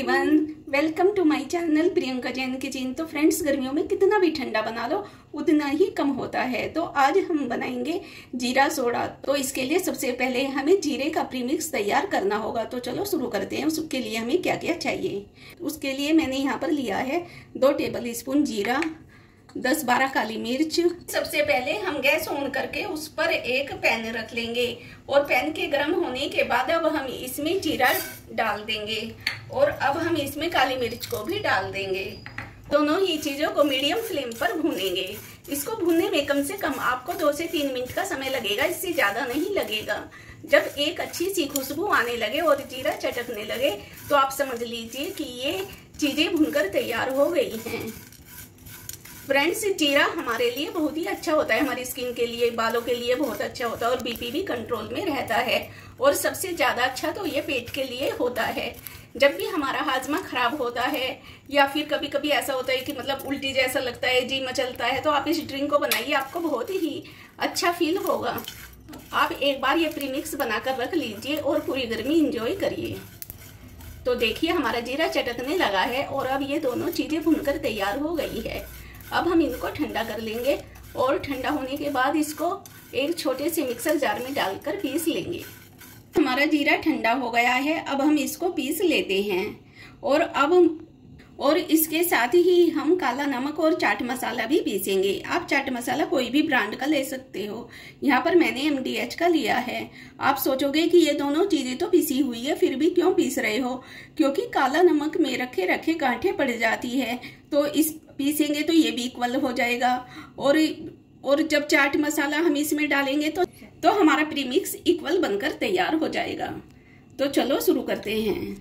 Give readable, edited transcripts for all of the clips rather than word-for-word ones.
Everyone, welcome to my channel Priyanka Jain kitchen. तो friends, गर्मियों में कितना भी ठंडा बना लो उतना ही कम होता है। तो आज हम बनाएंगे जीरा सोडा। तो इसके लिए सबसे पहले हमें जीरे का प्रीमिक्स तैयार करना होगा। तो चलो शुरू करते हैं। उसके लिए हमें क्या क्या चाहिए। उसके लिए मैंने यहाँ पर लिया है 2 टेबल स्पून जीरा, 10-12 काली मिर्च। सबसे पहले हम गैस ऑन करके उस पर एक पैन रख लेंगे और पैन के गर्म होने के बाद अब हम इसमें जीरा डाल देंगे और अब हम इसमें काली मिर्च को भी डाल देंगे। दोनों ही चीजों को मीडियम फ्लेम पर भूनेंगे। इसको भूनने में कम से कम आपको 2 से 3 मिनट का समय लगेगा, इससे ज्यादा नहीं लगेगा। जब एक अच्छी सी खुशबू आने लगे और जीरा चटकने लगे तो आप समझ लीजिए कि ये चीजें भूनकर तैयार हो गई हैं। फ्रेंड्स, जीरा हमारे लिए बहुत ही अच्छा होता है, हमारी स्किन के लिए, बालों के लिए बहुत अच्छा होता है और बीपी भी कंट्रोल में रहता है। और सबसे ज्यादा अच्छा तो ये पेट के लिए होता है। जब भी हमारा हाजमा खराब होता है या फिर कभी कभी ऐसा होता है कि मतलब उल्टी जैसा लगता है, जी मचलता है, तो आप इस ड्रिंक को बनाइए, आपको बहुत ही अच्छा फील होगा। आप एक बार ये प्रीमिक्स बनाकर रख लीजिए और पूरी गर्मी इंजॉय करिए। तो देखिए, हमारा जीरा चटकने लगा है और अब ये दोनों चीजें भूनकर तैयार हो गई है। अब हम इनको ठंडा कर लेंगे और ठंडा होने के बाद इसको एक छोटे से मिक्सर जार में डालकर पीस लेंगे। हमारा जीरा ठंडा हो गया है, अब हम इसको पीस लेते हैं और इसके साथ ही हम काला नमक और चाट मसाला भी पीसेंगे। आप चाट मसाला कोई भी ब्रांड का ले सकते हो। यहाँ पर मैंने MDH का लिया है। आप सोचोगे कि ये दोनों चीजें तो पिसी हुई है, फिर भी क्यों पीस रहे हो? क्योंकि काला नमक में रखे रखे गांठें पड़ जाती है, तो इस पीसेंगे तो ये भी इक्वल हो जाएगा। और जब चाट मसाला हम इसमें डालेंगे तो हमारा प्रीमिक्स इक्वल बनकर तैयार हो जाएगा। तो चलो शुरू करते हैं।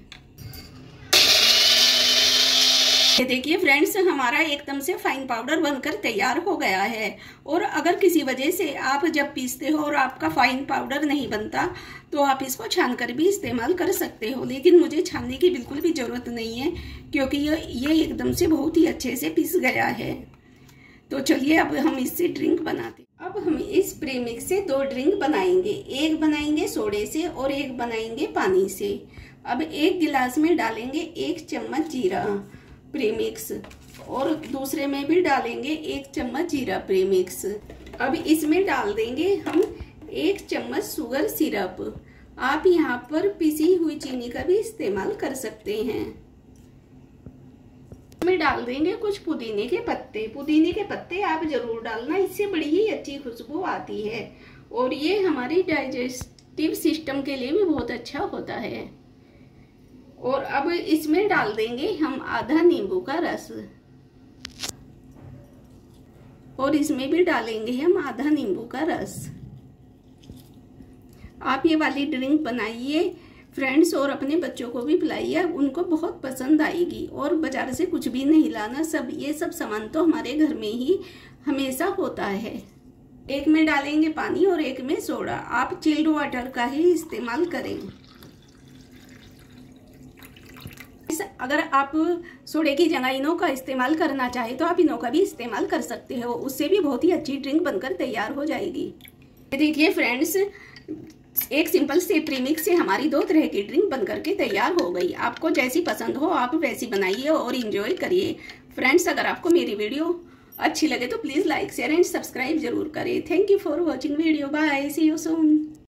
ये देखिए फ्रेंड्स, हमारा एकदम से फाइन पाउडर बनकर तैयार हो गया है। और अगर किसी वजह से आप जब पीसते हो और आपका फाइन पाउडर नहीं बनता तो आप इसको छान कर भी इस्तेमाल कर सकते हो, लेकिन मुझे छानने की बिल्कुल भी जरूरत नहीं है क्योंकि ये एकदम से बहुत ही अच्छे से पिस गया है। तो चलिए अब हम इससे ड्रिंक बनाते हैं। अब हम इस प्रीमिक्स से 2 ड्रिंक बनाएंगे। एक बनाएंगे सोडे से और एक बनाएंगे पानी से। अब एक गिलास में डालेंगे 1 चम्मच जीरा प्रीमिक्स और दूसरे में भी डालेंगे 1 चम्मच जीरा प्रीमिक्स। अब इसमें डाल देंगे हम 1 चम्मच शुगर सिरप। आप यहाँ पर पिसी हुई चीनी का भी इस्तेमाल कर सकते हैं। इसमें डाल देंगे कुछ पुदीने के पत्ते। पुदीने के पत्ते आप जरूर डालना, इससे बड़ी ही अच्छी खुशबू आती है और ये हमारी डाइजेस्टिव सिस्टम के लिए भी बहुत अच्छा होता है। और अब इसमें डाल देंगे हम आधा नींबू का रस और इसमें भी डालेंगे हम आधा नींबू का रस। आप ये वाली ड्रिंक बनाइए फ्रेंड्स और अपने बच्चों को भी पिलाइए, उनको बहुत पसंद आएगी। और बाजार से कुछ भी नहीं लाना, ये सब सामान तो हमारे घर में ही हमेशा होता है। एक में डालेंगे पानी और एक में सोडा। आप चिल्ड वाटर का ही इस्तेमाल करें। अगर आप सोडे की जगह इनो का इस्तेमाल करना चाहे तो आप इनो का भी इस्तेमाल कर सकते हो, उससे भी बहुत ही अच्छी ड्रिंक बनकर तैयार हो जाएगी। देखिए फ्रेंड्स, एक सिंपल से प्रीमिक्स से हमारी 2 तरह की ड्रिंक बनकर के तैयार हो गई। आपको जैसी पसंद हो आप वैसी बनाइए और इंजॉय करिए। फ्रेंड्स, अगर आपको मेरी वीडियो अच्छी लगे तो please like, share and subscribe जरूर करें। Thank you for watching video. Bye, see you soon.